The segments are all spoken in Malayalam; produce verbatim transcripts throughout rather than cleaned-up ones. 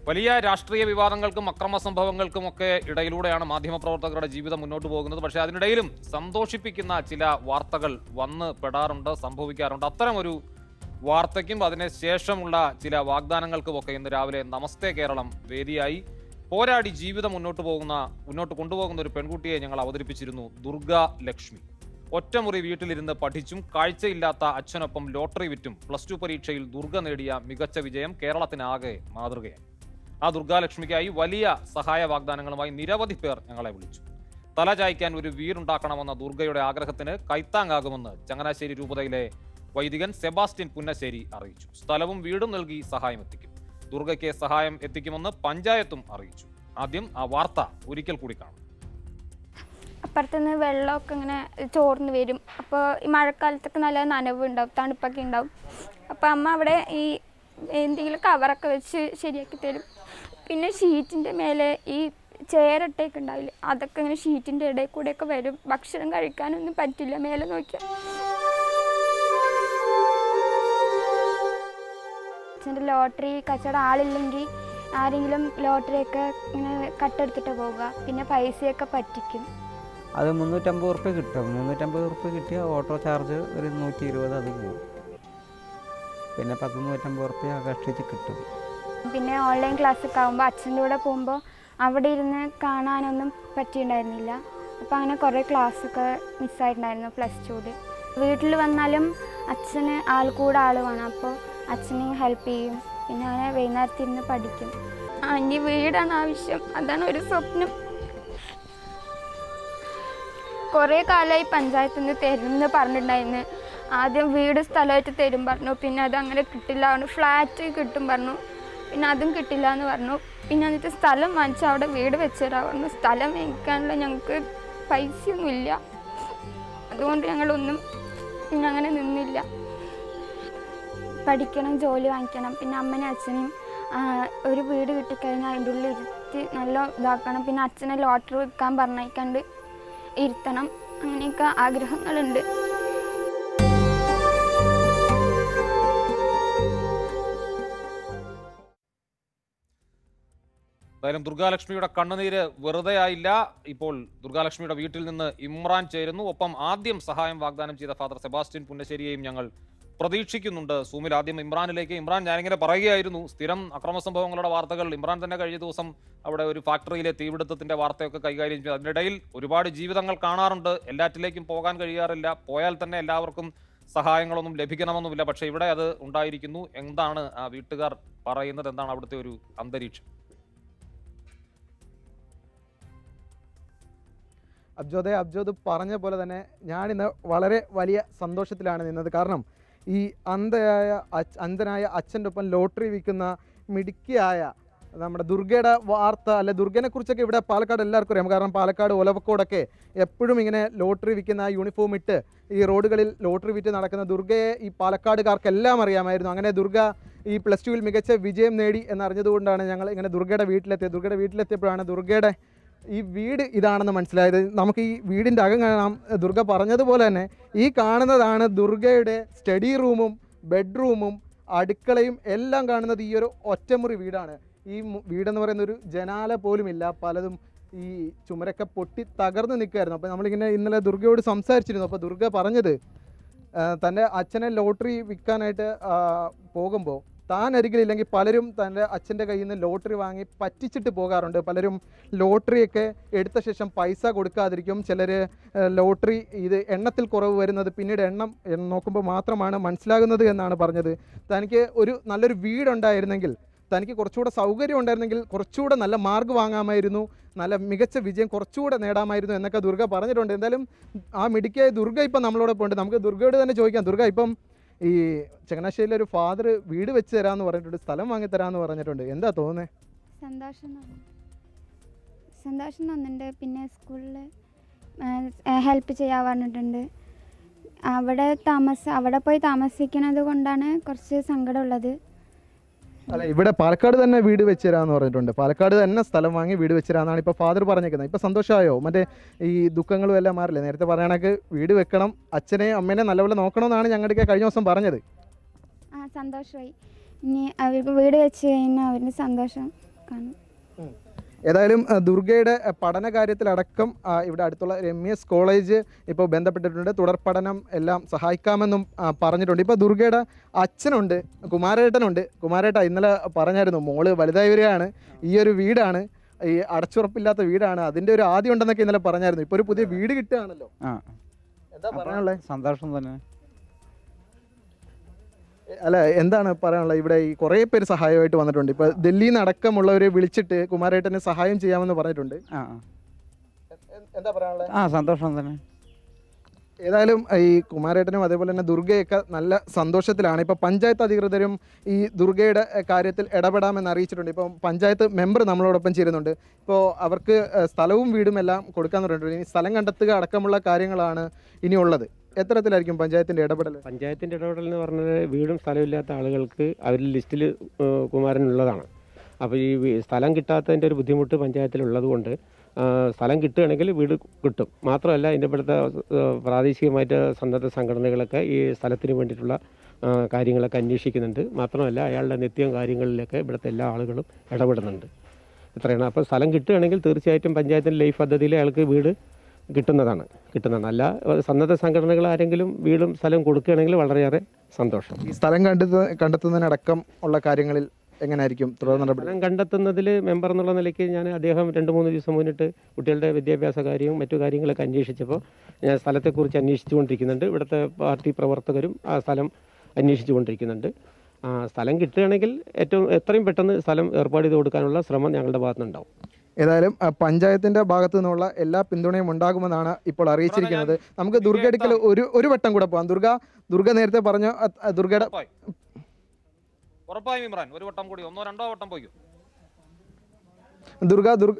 വലിയ രാഷ്ട്രീയ വിവാദങ്ങൾക്കും അക്രമ സംഭവങ്ങൾക്കുമൊക്കെ ഇടയിലൂടെയാണ് മാധ്യമപ്രവർത്തകരുടെ ജീവിതം മുന്നോട്ട് പോകുന്നത്. പക്ഷേ അതിനിടയിലും സന്തോഷിപ്പിക്കുന്ന ചില വാർത്തകൾ വന്ന് പെടാറുണ്ട്, സംഭവിക്കാറുണ്ട്. അത്തരമൊരു വാർത്തയ്ക്കും അതിന് ശേഷമുള്ള ചില വാഗ്ദാനങ്ങൾക്കുമൊക്കെ ഇന്ന് രാവിലെ നമസ്തേ കേരളം വേദിയായി. പോരാടി ജീവിതം മുന്നോട്ട് പോകുന്ന മുന്നോട്ട് കൊണ്ടുപോകുന്ന ഒരു പെൺകുട്ടിയെ ഞങ്ങൾ അവതരിപ്പിച്ചിരുന്നു, ദുർഗ ലക്ഷ്മി. ഒറ്റമുറി വീട്ടിലിരുന്ന് പഠിച്ചും കാഴ്ചയില്ലാത്ത അച്ഛനൊപ്പം ലോട്ടറി വിറ്റും പ്ലസ് ടു പരീക്ഷയിൽ ദുർഗ നേടിയ മികച്ച വിജയം കേരളത്തിനാകെ മാതൃകയായി. ആ ദുർഗാലക്ഷ്മിക്കായി വലിയ സഹായ വാഗ്ദാനങ്ങളുമായി നിരവധി പേർ ഞങ്ങളെ വിളിച്ചു. തല ചായ്ക്കാൻ ഒരു വീടുണ്ടാക്കണമെന്ന ദുർഗയുടെ ആഗ്രഹത്തിന് കൈത്താങ്ങാകുമെന്ന് ചങ്ങനാശ്ശേരി രൂപതയിലെ വൈദികൻ സെബാസ്റ്റ്യൻ പുന്നശ്ശേരി അറിയിച്ചു. സ്ഥലവും വീടും നൽകി സഹായം എത്തിക്കും. ദുർഗയ്ക്ക് സഹായം എത്തിക്കുമെന്ന് പഞ്ചായത്തും അറിയിച്ചു. ആദ്യം ആ വാർത്ത ഒരിക്കൽ കൂടി കാണാം. അപ്പുറത്തുനിന്ന് വെള്ളമൊക്കെ ഇങ്ങനെ ചോർന്ന് വരും. അപ്പോൾ ഈ മഴക്കാലത്തൊക്കെ നല്ല നനവ് ഉണ്ടാവും, തണുപ്പൊക്കെ ഉണ്ടാവും. അപ്പോൾ അമ്മ അവിടെ ഈ എന്തെങ്കിലും കവറൊക്കെ വെച്ച് ശരിയാക്കി തരും. പിന്നെ ഷീറ്റിൻ്റെ മേലെ ഈ ചേരട്ടയൊക്കെ ഉണ്ടാവില്ലേ, അതൊക്കെ ഇങ്ങനെ ഷീറ്റിൻ്റെ ഇടയിൽ കൂടെയൊക്കെ വരും. ഭക്ഷണം കഴിക്കാനൊന്നും പറ്റില്ല മേലെ നോക്കിയാൽ. അച്ഛൻ്റെ ലോട്ടറി കച്ചവടം ആളില്ലെങ്കിൽ ആരെങ്കിലും ലോട്ടറിയൊക്കെ ഇങ്ങനെ കട്ടെടുത്തിട്ട് പോവുക, പിന്നെ പൈസയൊക്കെ പറ്റിക്കും. അത് മുന്നൂറ്റമ്പത് ഉറുപ്പ്യ കിട്ടും. മുന്നൂറ്റമ്പത് ഉറുപ്പ്യ കിട്ടിയ ഓട്ടോ ചാർജ് ഒരു നൂറ്റി ഇരുപത് അത് പോകും. പിന്നെ പത്ത് നൂറ്റമ്പത് ഉറുപ്പ്യ കഷ്ടിച്ച് കിട്ടും. പിന്നെ ഓൺലൈൻ ക്ലാസ്സൊക്കെ ആകുമ്പോൾ അച്ഛൻ്റെ കൂടെ പോകുമ്പോൾ അവിടെ ഇരുന്ന് കാണാനൊന്നും പറ്റിയിട്ടുണ്ടായിരുന്നില്ല. അപ്പോൾ അങ്ങനെ കുറേ ക്ലാസ്സൊക്കെ മിസ്സായിട്ടുണ്ടായിരുന്നു പ്ലസ് ടുവിൽ. വീട്ടിൽ വന്നാലും അച്ഛന് ആൾ കൂടെ ആൾ വേണം, അപ്പോൾ അച്ഛനെ ഹെൽപ്പ് ചെയ്യും. പിന്നെ അങ്ങനെ വൈകുന്നേരത്തിരുന്ന് പഠിക്കും. ആ ഇനി വീടാണ് ആവശ്യം, അതാണ് ഒരു സ്വപ്നം. കുറേ കാലമായി പഞ്ചായത്തിൽ നിന്ന് തരുമെന്ന് പറഞ്ഞിട്ടുണ്ടായിരുന്നു. ആദ്യം വീട് സ്ഥലമായിട്ട് തരും പറഞ്ഞു, പിന്നെ അത് അങ്ങനെ കിട്ടില്ല പറഞ്ഞു. ഫ്ലാറ്റ് കിട്ടും പറഞ്ഞു, പിന്നെ അതും കിട്ടില്ല എന്ന് പറഞ്ഞു. പിന്നെ എന്നിട്ട് സ്ഥലം വാങ്ങിച്ച് അവിടെ വീട് വെച്ചുതരാൻ പറഞ്ഞു. സ്ഥലം വാങ്ങിക്കാനുള്ള ഞങ്ങൾക്ക് പൈസയൊന്നുമില്ല, അതുകൊണ്ട് ഞങ്ങളൊന്നും പിന്നെ അങ്ങനെ നിന്നില്ല. പഠിക്കണം, ജോലി വാങ്ങിക്കണം, പിന്നെ അമ്മനും അച്ഛനും ഒരു വീട് കിട്ടിക്കഴിഞ്ഞാൽ അതിൻ്റെ ഉള്ളിൽ ഇരുത്തി നല്ല ഇതാക്കണം. പിന്നെ അച്ഛനെ ലോട്ടറി വിൽക്കാൻ പറഞ്ഞേക്കാണ്ട് ഇരുത്തണം. അങ്ങനെയൊക്കെ ആഗ്രഹങ്ങളുണ്ട്. എന്തായാലും ദുർഗാലക്ഷ്മിയുടെ കണ്ണുനീര് വെറുതെ ആയില്ല. ഇപ്പോൾ ദുർഗാലക്ഷ്മിയുടെ വീട്ടിൽ നിന്ന് ഇമ്രാൻ ചേരുന്നു. ഒപ്പം ആദ്യം സഹായം വാഗ്ദാനം ചെയ്ത ഫാദർ സെബാസ്റ്റ്യൻ പുന്നശ്ശേരിയെയും ഞങ്ങൾ പ്രതീക്ഷിക്കുന്നുണ്ട് സൂമിൽ. ആദ്യം ഇമ്രാനിലേക്ക്. ഇമ്രാൻ, ഞാനിങ്ങനെ പറയുകയായിരുന്നു, സ്ഥിരം അക്രമ സംഭവങ്ങളുടെ വാർത്തകൾ. ഇമ്രാൻ തന്നെ കഴിഞ്ഞ ദിവസം അവിടെ ഒരു ഫാക്ടറിയിലെ തീപിടുത്തത്തിന്റെ വാർത്തയൊക്കെ കൈകാര്യം ചെയ്തു. അതിനിടയിൽ ഒരുപാട് ജീവിതങ്ങൾ കാണാറുണ്ട്. എല്ലാറ്റിലേക്കും പോകാൻ കഴിയാറില്ല. പോയാൽ തന്നെ എല്ലാവർക്കും സഹായങ്ങളൊന്നും ലഭിക്കണമെന്നുമില്ല. പക്ഷേ ഇവിടെ അത് ഉണ്ടായിരിക്കുന്നു. എന്താണ് ആ വീട്ടുകാർ പറയുന്നത്? എന്താണ് അവിടുത്തെ ഒരു അന്തരീക്ഷം? അബ്ജോദെ, അബ്ജോദ് പറഞ്ഞ പോലെ തന്നെ ഞാനിന്ന് വളരെ വലിയ സന്തോഷത്തിലാണ് നിന്നത്. കാരണം ഈ അന്ധയായ അന്ധനായ അച്ഛൻ്റെ ഒപ്പം ലോട്ടറി വിൽക്കുന്ന മിടുക്കിയായ നമ്മുടെ ദുർഗയുടെ വാർത്ത അല്ലെ, ദുർഗനെ കുറിച്ചൊക്കെ ഇവിടെ പാലക്കാട് എല്ലാവർക്കും അറിയാം. കാരണം പാലക്കാട് ഒലവക്കോടൊക്കെ എപ്പോഴും ഇങ്ങനെ ലോട്ടറി വിൽക്കുന്ന യൂണിഫോം ഇട്ട് ഈ റോഡുകളിൽ ലോട്ടറി വിറ്റ് നടക്കുന്ന ദുർഗയെ ഈ പാലക്കാടുകാർക്കെല്ലാം അറിയാമായിരുന്നു. അങ്ങനെ ദുർഗ ഈ പ്ലസ് ടുവിൽ മികച്ച വിജയം നേടി എന്നറിഞ്ഞതുകൊണ്ടാണ് ഞങ്ങൾ ഇങ്ങനെ ദുർഗയുടെ വീട്ടിലെത്തിയത്. ദുർഗയുടെ വീട്ടിലെത്തിയപ്പോഴാണ് ദുർഗയുടെ ഈ വീട് ഇതാണെന്ന് മനസ്സിലായത്. നമുക്ക് ഈ വീടിൻ്റെ അകം കാണാം. ദുർഗ പറഞ്ഞതുപോലെ തന്നെ ഈ കാണുന്നതാണ് ദുർഗയുടെ സ്റ്റഡി റൂമും ബെഡ്റൂമും അടുക്കളയും എല്ലാം കാണുന്നത് ഈ ഒരു ഒറ്റമുറി വീടാണ്. ഈ വീടെന്ന് പറയുന്ന ഒരു ജനാല പോലും ഇല്ല. പലതും ഈ ചുമരൊക്കെ പൊട്ടി തകർന്ന് നിൽക്കുമായിരുന്നു. അപ്പോൾ നമ്മളിങ്ങനെ ഇന്നലെ ദുർഗയോട് സംസാരിച്ചിരുന്നു. അപ്പോൾ ദുർഗ പറഞ്ഞത് തൻ്റെ അച്ഛനെ ലോട്ടറി വിൽക്കാനായിട്ട് പോകുമ്പോൾ താൻ അരികിലില്ലെങ്കിൽ പലരും തൻ്റെ അച്ഛൻ്റെ കയ്യിൽ നിന്ന് ലോട്ടറി വാങ്ങി പറ്റിച്ചിട്ട് പോകാറുണ്ട്. പലരും ലോട്ടറിയൊക്കെ എടുത്ത ശേഷം പൈസ കൊടുക്കാതിരിക്കും. ചിലർ ലോട്ടറി ഇത് എണ്ണത്തിൽ കുറവ് വരുന്നത് പിന്നീട് എണ്ണം നോക്കുമ്പോൾ മാത്രമാണ് മനസ്സിലാകുന്നത് എന്നാണ് പറഞ്ഞത്. തനിക്ക് ഒരു നല്ലൊരു വീടുണ്ടായിരുന്നെങ്കിൽ, തനിക്ക് കുറച്ചുകൂടെ സൗകര്യം ഉണ്ടായിരുന്നെങ്കിൽ കുറച്ചുകൂടെ നല്ല മാർക്ക് വാങ്ങാമായിരുന്നു, നല്ല മികച്ച വിജയം കുറച്ചുകൂടെ നേടാമായിരുന്നു എന്നൊക്കെ ദുർഗ പറഞ്ഞിട്ടുണ്ട്. എന്തായാലും ആ മിടുക്കിയായ ദുർഗ ഇപ്പം നമ്മളോടൊപ്പം ഉണ്ട്. നമുക്ക് ദുർഗയോട് തന്നെ ചോദിക്കാം. ദുർഗ, ഇപ്പം ഈ ചങ്ങനാശ്ശേരിയിലെ ഒരു ഫാദർ വീട് വെച്ച് തരാമെന്ന് പറഞ്ഞിട്ടുണ്ട്, സ്ഥലം വാങ്ങി തരാമെന്ന് പറഞ്ഞിട്ടുണ്ട്. എന്താ തോന്നുന്നത്? സന്തോഷം സന്തോഷം തോന്നുന്നുണ്ട്. പിന്നെ സ്കൂളിൽ ഹെൽപ്പ് ചെയ്യാൻ പറഞ്ഞിട്ടുണ്ട്. അവിടെ താമസ അവിടെ പോയി താമസിക്കുന്നത് കൊണ്ടാണ് കുറച്ച് സങ്കടമുള്ളത്. അല്ല, ഇവിടെ പാലക്കാട് തന്നെ വീട് വെച്ച് തരാമെന്ന് പറഞ്ഞിട്ടുണ്ട്. പാലക്കാട് തന്നെ സ്ഥലം വാങ്ങി വീട് വെച്ച് തരാമെന്നാണ് ഇപ്പോൾ ഫാദർ പറഞ്ഞേക്കുന്നത്. ഇപ്പോൾ സന്തോഷമായോ? മറ്റേ ഈ ദുഃഖങ്ങളും എല്ലാം മാറില്ലേ? നേരത്തെ പറയണക്ക് വീട് വെക്കണം, അച്ഛനെയും അമ്മേനെയും നല്ലപോലെ നോക്കണമെന്നാണ് ഞങ്ങളുടെ കഴിഞ്ഞ ദിവസം പറഞ്ഞത്. ആ, സന്തോഷമായി. ഇനി അവർക്ക് വീട് വെച്ച് കഴിഞ്ഞാൽ അവരുടെ സന്തോഷം നടക്കാണ്. ഏതായാലും ദുർഗയുടെ പഠന കാര്യത്തിലടക്കം ഇവിടെ അടുത്തുള്ള എം ഇ എസ് കോളേജ് ഇപ്പോൾ ബന്ധപ്പെട്ടിട്ടുണ്ട്. തുടർ പഠനം എല്ലാം സഹായിക്കാമെന്നും പറഞ്ഞിട്ടുണ്ട്. ഇപ്പോൾ ദുർഗയുടെ അച്ഛനുണ്ട്, കുമാരേട്ടനുണ്ട്. കുമാരേട്ട ഇന്നലെ പറഞ്ഞായിരുന്നു മോള് വലുതായി വരികയാണ്, ഈ ഒരു വീടാണ്, ഈ അടച്ചുറപ്പില്ലാത്ത വീടാണ്, അതിൻ്റെ ഒരു ആദ്യം ഉണ്ടെന്നൊക്കെ ഇന്നലെ പറഞ്ഞായിരുന്നു. ഇപ്പോൾ ഒരു പുതിയ വീട് കിട്ടുകയാണല്ലോ, എന്താ പറയാനുള്ളത്? സന്തോഷം തന്നെ. അല്ല, എന്താണ് പറയാനുള്ളത്? ഇവിടെ ഈ കുറേ പേര് സഹായമായിട്ട് വന്നിട്ടുണ്ട്. ഇപ്പൊ ഡൽഹിയിൽ നിന്ന് അടക്കമുള്ളവരെ വിളിച്ചിട്ട് കുമാരേട്ടന് സഹായം ചെയ്യാമെന്ന് പറഞ്ഞിട്ടുണ്ട്. എന്താ പറയാനുള്ളത്? ആ സന്തോഷം തന്നെ. ഏതായാലും ഈ കുമാരേട്ടനും അതേപോലെ തന്നെ ദുർഗയൊക്കെ നല്ല സന്തോഷത്തിലാണ്. ഇപ്പോൾ പഞ്ചായത്ത് അധികൃതരും ഈ ദുർഗയുടെ കാര്യത്തിൽ ഇടപെടാമെന്ന് അറിയിച്ചിട്ടുണ്ട്. ഇപ്പം പഞ്ചായത്ത് മെമ്പർ നമ്മളോടൊപ്പം ചേരുന്നുണ്ട്. ഇപ്പോൾ അവർക്ക് സ്ഥലവും വീടും എല്ലാം കൊടുക്കാൻ പറഞ്ഞിട്ടുണ്ട്. ഇനി സ്ഥലം കണ്ടെത്തുക അടക്കമുള്ള കാര്യങ്ങളാണ് ഇനിയുള്ളത്. എത്തരത്തിലായിരിക്കും പഞ്ചായത്തിൻ്റെ ഇടപെടൽ? പഞ്ചായത്തിൻ്റെ ഇടപെടൽ എന്ന് പറഞ്ഞത് വീടും സ്ഥലമില്ലാത്ത ആളുകൾക്ക് അവരിൽ ലിസ്റ്റിൽ കുമാരനുള്ളതാണ്. അപ്പോൾ ഈ സ്ഥലം കിട്ടാത്തതിൻ്റെ ഒരു ബുദ്ധിമുട്ട് പഞ്ചായത്തിലുള്ളത് കൊണ്ട് സ്ഥലം കിട്ടുകയാണെങ്കിൽ വീട് കിട്ടും. മാത്രമല്ല ഇതിൻ്റെ ഇവിടുത്തെ പ്രാദേശികമായിട്ട് സന്നദ്ധ സംഘടനകളൊക്കെ ഈ സ്ഥലത്തിന് വേണ്ടിയിട്ടുള്ള കാര്യങ്ങളൊക്കെ അന്വേഷിക്കുന്നുണ്ട്. മാത്രമല്ല അയാളുടെ നിത്യം കാര്യങ്ങളിലൊക്കെ ഇവിടുത്തെ എല്ലാ ആളുകളും ഇടപെടുന്നുണ്ട്. ഇത്രയാണ്. അപ്പോൾ സ്ഥലം കിട്ടുകയാണെങ്കിൽ തീർച്ചയായിട്ടും പഞ്ചായത്തിൻ്റെ ലൈഫ് പദ്ധതിയിൽ അയാൾക്ക് വീട് കിട്ടുന്നതാണ് കിട്ടുന്നതാണ് അല്ല സന്നദ്ധ സംഘടനകൾ ആരെങ്കിലും വീടും സ്ഥലം കൊടുക്കുകയാണെങ്കിൽ വളരെയേറെ സന്തോഷം. ഈ സ്ഥലം കണ്ടെത്തു കണ്ടെത്തുന്നതിനടക്കം ഉള്ള കാര്യങ്ങളിൽ എങ്ങനെയായിരിക്കും തുടർ നടപടി? സ്ഥലം കണ്ടെത്തുന്നതിൽ മെമ്പർ എന്നുള്ള നിലയ്ക്ക് ഞാൻ അദ്ദേഹം രണ്ട് മൂന്ന് ദിവസം മുന്നിട്ട് കുട്ടികളുടെ വിദ്യാഭ്യാസ കാര്യവും മറ്റു കാര്യങ്ങളൊക്കെ അന്വേഷിച്ചപ്പോൾ ഞാൻ സ്ഥലത്തെക്കുറിച്ച് അന്വേഷിച്ചുകൊണ്ടിരിക്കുന്നുണ്ട്. ഇവിടുത്തെ പാർട്ടി പ്രവർത്തകരും ആ സ്ഥലം അന്വേഷിച്ചുകൊണ്ടിരിക്കുന്നുണ്ട്. സ്ഥലം കിട്ടുകയാണെങ്കിൽ ഏറ്റവും എത്രയും പെട്ടെന്ന് സ്ഥലം ഏർപ്പാട് ചെയ്ത് കൊടുക്കാനുള്ള ശ്രമം ഞങ്ങളുടെ ഭാഗത്തുനിന്നുണ്ടാവും. ഏതായാലും പഞ്ചായത്തിന്റെ ഭാഗത്തു നിന്നുള്ള എല്ലാ പിന്തുണയും ഉണ്ടാകുമെന്നാണ് ഇപ്പോൾ അറിയിച്ചിരിക്കുന്നത്. നമുക്ക് ദുർഗയടുക്കൽ ഒരു ഒരു വട്ടം കൂടെ പോകാം. ദുർഗ ദുർഗ നേരത്തെ പറഞ്ഞ ദുർഗയുടെ ഉറപ്പായും ഇമ്രാൻ ഒരു വട്ടം കൂടി ഒന്നോ രണ്ടോ വട്ടം പോയി ദുർഗ ദുർഗ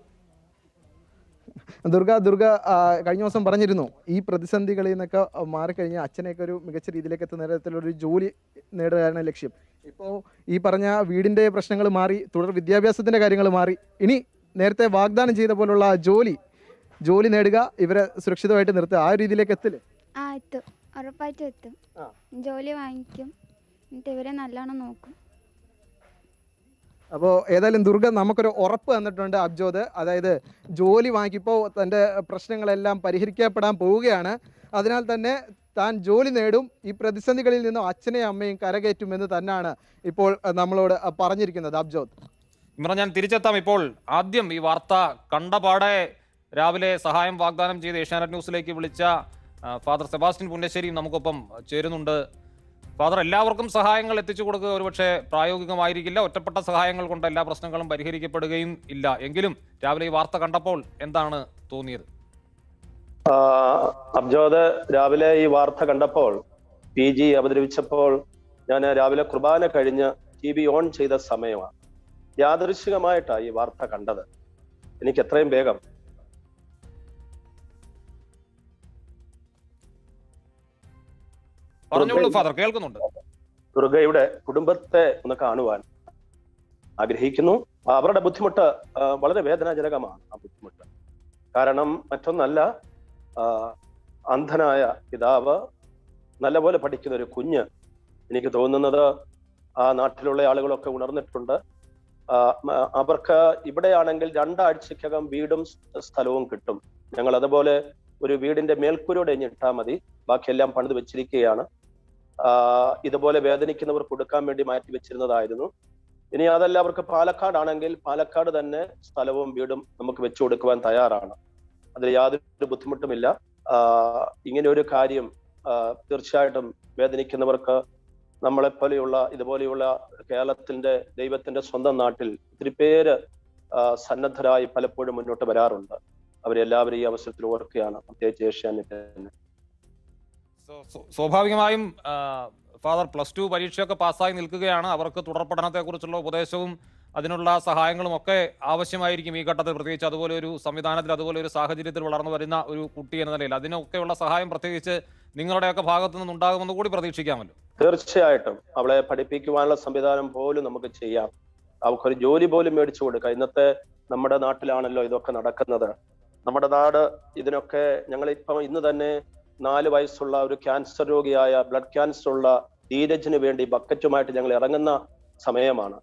ദുർഗ ദുർഗ കഴിഞ്ഞ ദിവസം പറഞ്ഞിരുന്നു ഈ പ്രതിസന്ധികളിൽ നിന്നൊക്കെ മാറിക്കഴിഞ്ഞാൽ അച്ഛനെയൊക്കെ ഒരു മികച്ച രീതിയിലേക്ക് എത്തുന്ന തരത്തിലൊരു ജോലി നേടുകയാണ് ലക്ഷ്യം. ഇപ്പോൾ ഈ പറഞ്ഞ വീടിൻ്റെ പ്രശ്നങ്ങൾ മാറി, തുടർ വിദ്യാഭ്യാസത്തിൻ്റെ കാര്യങ്ങൾ മാറി, ഇനി നേരത്തെ വാഗ്ദാനം ചെയ്ത പോലുള്ള ജോലി ജോലി നേടുക, ഇവരെ സുരക്ഷിതമായിട്ട് നിർത്തുക, ആ രീതിയിലേക്ക് എത്തില്ലേ? ആ എത്തും, ഉറപ്പായിട്ടും എത്തും. ജോലി വാങ്ങിക്കും, എന്നിട്ട് ഇവരെ നല്ലോണം നോക്കും. അപ്പോൾ ഏതായാലും ദുർഗ നമുക്കൊരു ഉറപ്പ് തന്നിട്ടുണ്ട് അബ്ജോദ്. അതായത് ജോലി വാങ്ങിക്കിപ്പോൾ തൻ്റെ പ്രശ്നങ്ങളെല്ലാം പരിഹരിക്കപ്പെടാൻ പോവുകയാണ്. അതിനാൽ തന്നെ താൻ ജോലി നേടും, ഈ പ്രതിസന്ധികളിൽ നിന്നും അച്ഛനെയും അമ്മയും കരകയറ്റുമെന്ന് തന്നെയാണ് ഇപ്പോൾ നമ്മളോട് പറഞ്ഞിരിക്കുന്നത് അബ്ജോദ്. ഇമ്രാൻ, ഞാൻ തിരിച്ചെത്താം. ഇപ്പോൾ ആദ്യം ഈ വാർത്ത കണ്ടപാടെ രാവിലെ സഹായം വാഗ്ദാനം ചെയ്ത് ഏഷ്യാനെറ്റ് ന്യൂസിലേക്ക് വിളിച്ച ഫാദർ സെബാസ്റ്റ്യൻ പുന്നശ്ശേരിയും നമുക്കൊപ്പം ചേരുന്നുണ്ട്. ഫാദർ, എല്ലാവർക്കും സഹായങ്ങൾ എത്തിച്ചു കൊടുക്കുക ഒരുപക്ഷെ പ്രായോഗികമായിരിക്കില്ല, ഒറ്റപ്പെട്ട സഹായങ്ങൾ കൊണ്ട് എല്ലാ പ്രശ്നങ്ങളും പരിഹരിക്കപ്പെടുകയും ഇല്ല. എങ്കിലും രാവിലെ ഈ വാർത്ത കണ്ടപ്പോൾ എന്താണ് തോന്നിയത്? അബ്ജോദ്, രാവിലെ ഈ വാർത്ത കണ്ടപ്പോൾ പി ജി അവതരിപ്പിച്ചപ്പോൾ ഞാൻ രാവിലെ കുർബാന കഴിഞ്ഞ് ടി വി ഓൺ ചെയ്ത സമയമാണ്. യാദൃശികമായിട്ടാണ് ഈ വാർത്ത കണ്ടത്. എനിക്ക് എത്രയും വേഗം ദുർഗയുടെ കുടുംബത്തെ ഒന്ന് കാണുവാൻ ആഗ്രഹിക്കുന്നു. അവരുടെ ബുദ്ധിമുട്ട് വളരെ വേദനാജനകമാണ്. ആ ബുദ്ധിമുട്ട് കാരണം മറ്റൊന്നല്ല, അന്ധനായ പിതാവ്, നല്ലപോലെ പഠിക്കുന്ന ഒരു കുഞ്ഞ്. എനിക്ക് തോന്നുന്നത് ആ നാട്ടിലുള്ള ആളുകളൊക്കെ ഉണർന്നിട്ടുണ്ട്. അവർക്ക് ഇവിടെയാണെങ്കിൽ രണ്ടാഴ്ചക്കകം വീടും സ്ഥലവും കിട്ടും. ഞങ്ങൾ അതുപോലെ ഒരു വീടിന്റെ മേൽക്കൂരയോടെ ഇട്ടാൽ മതി, ബാക്കിയെല്ലാം പണിത് വെച്ചിരിക്കുകയാണ്. ഇതുപോലെ വേദനിക്കുന്നവർ കൊടുക്കാൻ വേണ്ടി മാറ്റി വെച്ചിരുന്നതായിരുന്നു. ഇനി അതല്ല, അവർക്ക് പാലക്കാടാണെങ്കിൽ പാലക്കാട് തന്നെ സ്ഥലവും വീടും നമുക്ക് വെച്ചു കൊടുക്കുവാൻ തയ്യാറാണ്. അതിൽ യാതൊരു ബുദ്ധിമുട്ടുമില്ല. ഇങ്ങനെ ഒരു കാര്യം തീർച്ചയായിട്ടും വേദനിക്കുന്നവർക്ക് നമ്മളെപ്പോലെയുള്ള ഇതുപോലെയുള്ള കേരളത്തിന്റെ ദൈവത്തിന്റെ സ്വന്തം നാട്ടിൽ ഒത്തിരി പേര് സന്നദ്ധരായി പലപ്പോഴും മുന്നോട്ട് വരാറുണ്ട്. അവരെല്ലാവരും ഈ അവസരത്തിൽ ഓർക്കുകയാണ്, പ്രത്യേകിച്ച് ഏഷ്യാനെറ്റ്. സ്വാഭാവികമായും ഫാദർ പ്ലസ് ടു പരീക്ഷയൊക്കെ പാസ്സായി നിൽക്കുകയാണ്. അവർക്ക് തുടർ പഠനത്തെക്കുറിച്ചുള്ള ഉപദേശവും അതിനുള്ള സഹായങ്ങളും ഒക്കെ ആവശ്യമായിരിക്കും ഈ ഘട്ടത്തിൽ, പ്രത്യേകിച്ച് അതുപോലെ ഒരു സംവിധാനത്തിൽ അതുപോലെ ഒരു സാഹചര്യത്തിൽ വളർന്നു വരുന്ന ഒരു കുട്ടി എന്ന നിലയിൽ. അതിനൊക്കെയുള്ള സഹായം പ്രത്യേകിച്ച് നിങ്ങളുടെയൊക്കെ ഭാഗത്തു നിന്നുണ്ടാകുമെന്ന് കൂടി പ്രതീക്ഷിക്കാമല്ലോ. തീർച്ചയായിട്ടും അവളെ പഠിപ്പിക്കുവാനുള്ള സംവിധാനം പോലും നമുക്ക് ചെയ്യാം. അവൾക്കൊരു ജോലി പോലും മേടിച്ചു കൊടുക്കാം. ഇന്നത്തെ നമ്മുടെ നാട്ടിലാണല്ലോ ഇതൊക്കെ നടക്കുന്നത്. നമ്മുടെ നാട് ഇതിനൊക്കെ, ഞങ്ങൾ ഇപ്പം ഇന്ന് തന്നെ നാല് വയസ്സുള്ള ഒരു ക്യാൻസർ രോഗിയായ ബ്ലഡ് ക്യാൻസർ ഉള്ള ധീരജിന് വേണ്ടി ബക്കറ്റുമായിട്ട് ഞങ്ങൾ ഇറങ്ങുന്ന സമയമാണ്.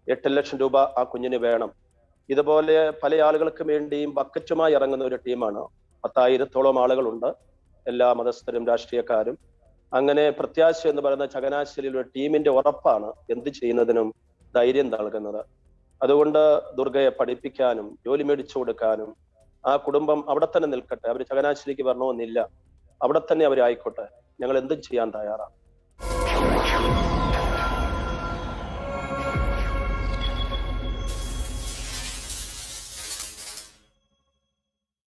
എട്ട് ലക്ഷം രൂപ ആ കുഞ്ഞിന് വേണം. ഇതുപോലെ പല ആളുകൾക്ക് വേണ്ടിയും ബക്കറ്റുമായി ഇറങ്ങുന്ന ഒരു ടീമാണ്. പത്തായിരത്തോളം ആളുകളുണ്ട്, എല്ലാ മതസ്ഥരും രാഷ്ട്രീയക്കാരും. അങ്ങനെ പ്രത്യാശ എന്ന് പറയുന്ന ചങ്ങനാശ്ശേരിയിൽ ഒരു ടീമിന്റെ ഉറപ്പാണ് എന്ത് ചെയ്യുന്നതിനും ധൈര്യം നൽകുന്നത്. അതുകൊണ്ട് ദുർഗയെ പഠിപ്പിക്കാനും ജോലി മേടിച്ചു കൊടുക്കാനും ആ കുടുംബം അവിടെ തന്നെ നിൽക്കട്ടെ. അവർ ചങ്ങനാശ്ശേരിക്ക് വരണമെന്നില്ല, അവിടെ തന്നെ അവരായിക്കോട്ടെ, ഞങ്ങൾ എന്തും ചെയ്യാൻ തയ്യാറാണ്.